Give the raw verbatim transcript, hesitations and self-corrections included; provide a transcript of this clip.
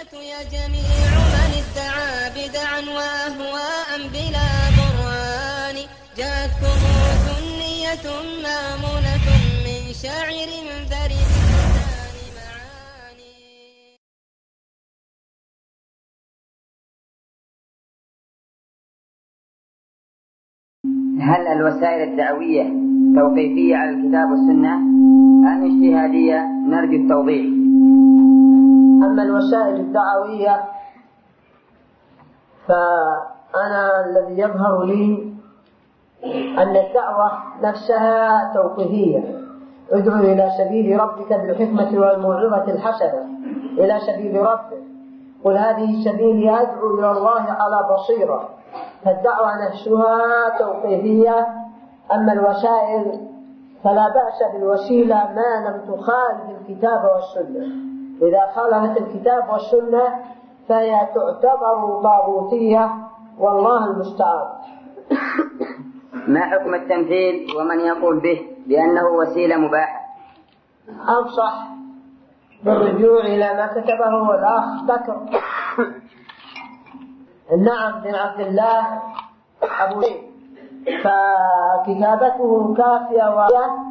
يا جميع من ادعى بدعا وأهواء بلا برهان، جاءتكم سنية مامونة من شاعر ذري اللسان معاني. هل الوسائل الدعوية توقيفية على الكتاب والسنة أم اجتهادية؟ نرجو التوضيح. أما الوسائل الدعوية فأنا الذي يظهر لي أن الدعوة نفسها توقيفية. ادعو إلى سبيل ربك بالحكمة والموعظة الحسنة، إلى سبيل ربك، قل هذه سبيلي أدعو إلى الله على بصيرة. فالدعوة نفسها توقيفية. أما الوسائل فلا بأس بالوسيلة ما لم تخالف الكتاب والسنة. إذا خالفت الكتاب والسنة فهي تعتبر طاغوتية، والله المستعان. ما حكم التمثيل ومن يقول به بأنه وسيلة مباحة؟ أنصح بالرجوع إلى ما كتبه الأخ بكر النعم بن عبد الله أبو زيد، فكتابته كافية وهي